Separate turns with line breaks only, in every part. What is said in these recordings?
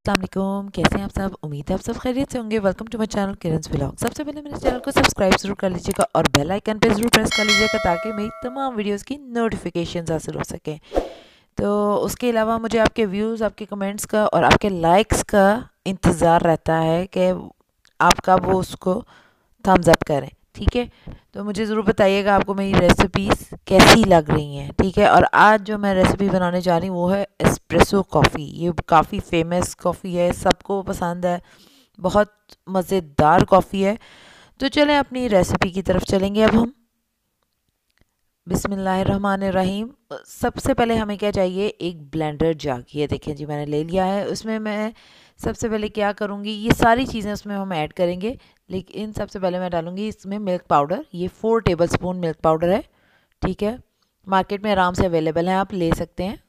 अस्सलाम वालेकुम, कैसे हैं आप सब। उम्मीद है आप सब खैरियत से होंगे। Welcome to my channel Kiran's vlog. सबसे पहले मेरे चैनल को सब्सक्राइब ज़रूर कर लीजिएगा और बेल आइकन पे ज़रूर प्रेस कर लीजिएगा ताकि मेरी तमाम वीडियोस की नोटिफिकेशन हासिल हो सकें। तो उसके अलावा मुझे आपके व्यूज़, आपके कमेंट्स का और आपके लाइक्स का इंतज़ार रहता है कि आप कब वो उसको थम्स अप करें, ठीक है। तो मुझे ज़रूर बताइएगा आपको मेरी रेसिपीज़ कैसी लग रही हैं, ठीक है। और आज जो मैं रेसिपी बनाने जा रही हूँ वो है एस्प्रेसो कॉफ़ी। ये काफ़ी फेमस कॉफ़ी है, सबको पसंद है, बहुत मज़ेदार कॉफ़ी है। तो चलें अपनी रेसिपी की तरफ चलेंगे अब हम। बिस्मिल्लाहिर्रहमानिर्रहीम। सबसे पहले हमें क्या चाहिए, एक ब्लेंडर जग। ये देखें जी, मैंने ले लिया है। उसमें मैं सबसे पहले क्या करूँगी, ये सारी चीज़ें उसमें हम ऐड करेंगे, लेकिन सबसे पहले मैं डालूँगी इसमें मिल्क पाउडर। ये 4 टेबलस्पून मिल्क पाउडर है, ठीक है। मार्केट में आराम से अवेलेबल है, आप ले सकते हैं।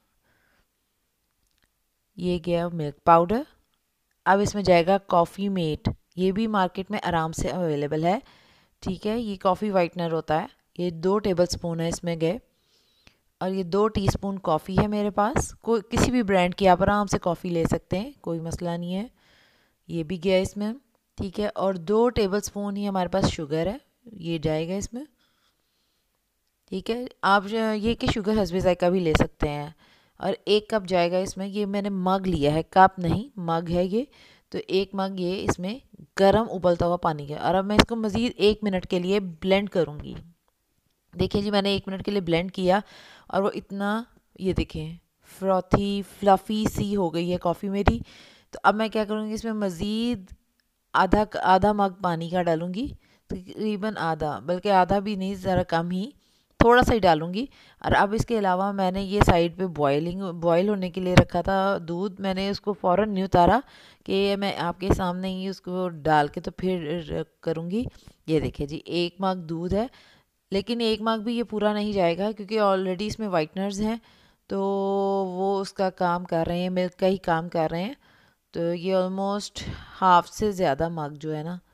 ये गया मिल्क पाउडर। अब इसमें जाएगा कॉफ़ी मेट। ये भी मार्केट में आराम से अवेलेबल है, ठीक है। ये कॉफ़ी वाइटनर होता है। ये 2 टेबलस्पून है इसमें गए। और ये 2 टीस्पून कॉफ़ी है मेरे पास। कोई किसी भी ब्रांड की आप आराम से कॉफ़ी ले सकते हैं, कोई मसला नहीं है। ये भी गया इसमें, ठीक है। और 2 टेबलस्पून ही हमारे पास शुगर है, ये जाएगा इसमें, ठीक है। आप ये कि शुगर हस्बे ज़ायका भी ले सकते हैं। और 1 कप जाएगा इसमें। ये मैंने मग लिया है, कप नहीं मग है ये। तो 1 मग ये इसमें गरम उबलता हुआ पानी है। और अब मैं इसको मज़ीद 1 मिनट के लिए ब्लेंड करूँगी। देखिए जी, मैंने 1 मिनट के लिए ब्लेंड किया और वो इतना, ये देखें, फ्रॉथी फ्लफ़ी सी हो गई है कॉफ़ी मेरी। तो अब मैं क्या करूँगी, इसमें मज़ीद आधा आधा मग पानी का डालूँगी, तकरीबन आधा, बल्कि आधा भी नहीं, ज़रा कम ही, थोड़ा सा ही डालूँगी। और अब इसके अलावा मैंने ये साइड पे बॉयल होने के लिए रखा था दूध। मैंने उसको फ़ौरन नहीं उतारा कि मैं आपके सामने ही उसको डाल के तो फिर करूँगी। ये देखिए जी, 1 मग दूध है, लेकिन 1 मग भी ये पूरा नहीं जाएगा क्योंकि ऑलरेडी इसमें वाइटनर्स हैं, तो वो उसका काम कर रहे हैं, मिल्क का ही काम कर रहे हैं। तो ये ऑलमोस्ट हाफ से ज़्यादा मग जो है ना,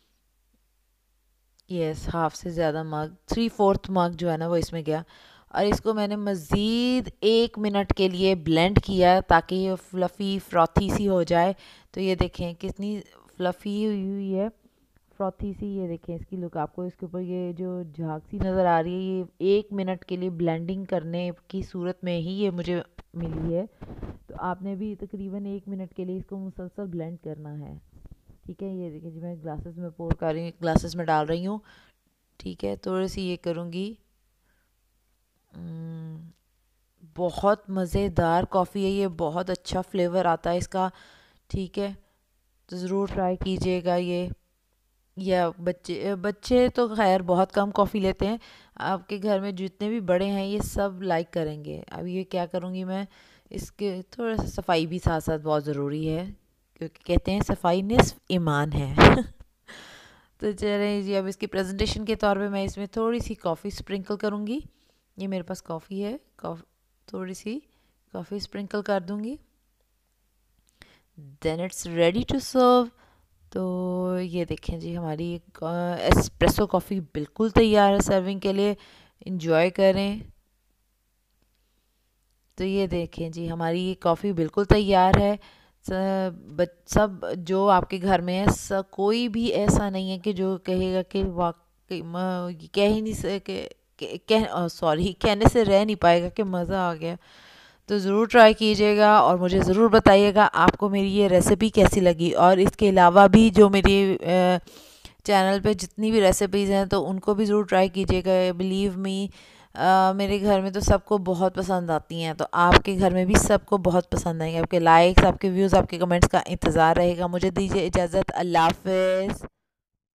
यस, हाफ से ज़्यादा मग, 3/4 मग जो है ना वो इसमें गया। और इसको मैंने मज़ीद 1 मिनट के लिए ब्लेंड किया ताकि ये फ्लफ़ी फ्रॉथी सी हो जाए। तो ये देखें कितनी फ्लफ़ी हुई हुई है, फ्रॉथी सी। ये देखें इसकी लुक, आपको इसके ऊपर ये जो झाग सी नज़र आ रही है, ये 1 मिनट के लिए ब्लेंडिंग करने की सूरत में ही ये मुझे मिली है। तो आपने भी तकरीबन 1 मिनट के लिए इसको मुसलसल ब्लेंड करना है, ठीक है। ये देखिए जी, मैं ग्लासेस में पोर कर रही हूँ, ग्लासेस में डाल रही हूँ, ठीक है। थोड़ी सी ये करूँगी। बहुत मज़ेदार कॉफ़ी है ये, बहुत अच्छा फ्लेवर आता है इसका, ठीक है। तो ज़रूर ट्राई कीजिएगा ये। या बच्चे बच्चे तो खैर बहुत कम कॉफ़ी लेते हैं। आपके घर में जितने भी बड़े हैं ये सब लाइक करेंगे। अब ये क्या करूँगी मैं, इसके थोड़ा सा सफाई भी साथ साथ बहुत ज़रूरी है, क्योंकि कहते हैं सफाई निस्फ ईमान है। तो चलें जी, अब इसकी प्रेजेंटेशन के तौर पे मैं इसमें थोड़ी सी कॉफ़ी स्प्रिंकल करूँगी। ये मेरे पास कॉफ़ी है, थोड़ी सी कॉफ़ी स्प्रिंकल कर दूँगी। Then it's ready to serve. तो ये देखें जी, हमारी एस्प्रेसो कॉफ़ी बिल्कुल तैयार है सर्विंग के लिए। इंजॉय करें। तो ये देखें जी, हमारी ये कॉफ़ी बिल्कुल तैयार है। सब जो आपके घर में है, सब कोई भी ऐसा नहीं है कि जो कहेगा कि वाकई कह ही नहीं सके, सॉरी, कहने से रह नहीं पाएगा कि मज़ा आ गया। तो ज़रूर ट्राई कीजिएगा और मुझे ज़रूर बताइएगा आपको मेरी ये रेसिपी कैसी लगी। और इसके अलावा भी जो मेरी चैनल पे जितनी भी रेसिपीज़ हैं तो उनको भी ज़रूर ट्राई कीजिएगा। बिलीव मी, मेरे घर में तो सबको बहुत पसंद आती हैं, तो आपके घर में भी सबको बहुत पसंद आएंगे। आपके लाइक्स, आपके व्यूज़, आपके कमेंट्स का इंतज़ार रहेगा। मुझे दीजिए इजाज़त। अल्लाह हाफ़िज़।